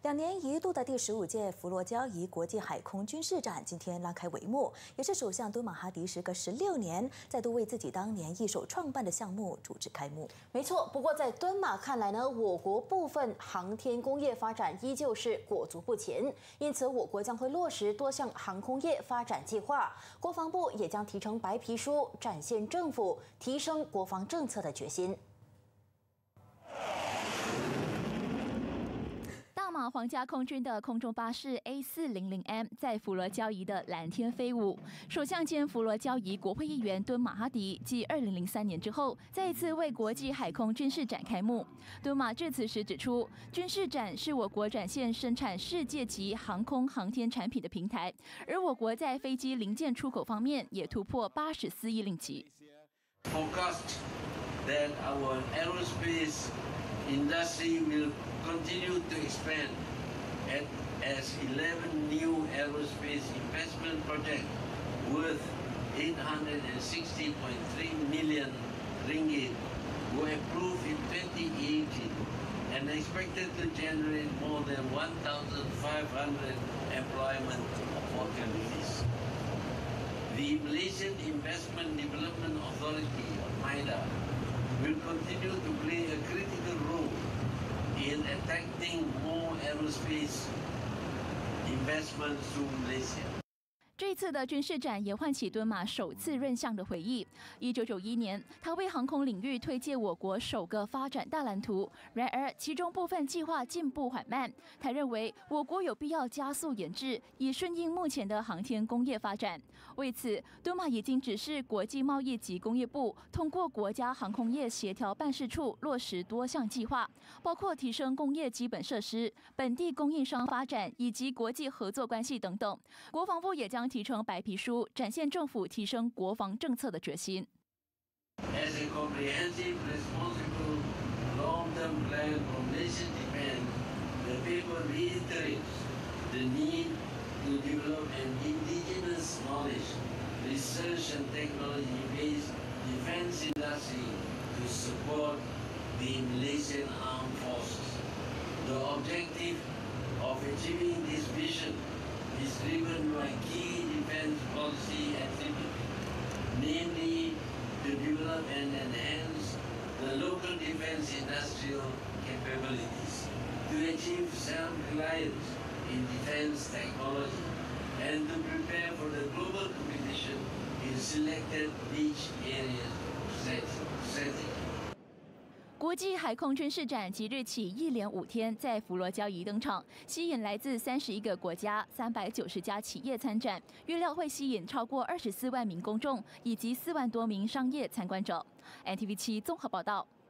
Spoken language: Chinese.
2年一度的第15届佛罗交易国际海空军事展今天拉开帷幕，也是首相敦马哈迪时隔16年再度为自己当年一手创办的项目主持开幕。 没错，不过在敦马看来呢，我国部分航天工业发展依旧是裹足不前，因此我国将会落实多项航空业发展计划。国防部也将提成白皮书，展现政府提升国防政策的决心。 大马皇家空军的空中巴士 A400M 在佛罗交易的蓝天飞舞。首相兼佛罗交易国会议员敦马哈迪继2003年之后，再一次为国际海空军事展开幕。敦马致辞时指出，军事展是我国展现生产世界级航空航天产品的平台，而我国在飞机零件出口方面也突破84亿令吉。 Forecast that our aerospace industry will continue to expand as 11 new aerospace investment projects worth 860.3 million ringgit were approved in 2018 and expected to generate more than 1,500 employment opportunities. The Malaysian Investment Development Authority, or MIDA, will continue to play a critical role in attracting more aerospace investments to Malaysia. 这次的军事展也唤起敦马首次任相的回忆。1991年，他为航空领域推介我国首个发展大蓝图，然而其中部分计划进步缓慢。他认为我国有必要加速研制，以顺应目前的航天工业发展。为此，敦马已经指示国际贸易及工业部通过国家航空业协调办事处落实多项计划，包括提升工业基本设施、本地供应商发展以及国际合作关系等等。国防部也将提成白皮书，展现政府提升国防政策的决心。 As a comprehensive, responsible, long-term plan for nation defense, the paper reiterates the need to develop an indigenous knowledge, research and technology-based defense industry to support the Malaysian Armed Forces. The objective of achieving this vision is driven by key defense policy attributes, namely to develop and enhance the local defense industrial capabilities, to achieve self-reliance in defense technology, and to prepare for the global competition in selected niche areas of strategy. 国际海空军事展即日起一连5天在佛罗交易登场，吸引来自31个国家、390家企业参展，预料会吸引超过24万名公众以及4万多名商业参观者。NTV7综合报道。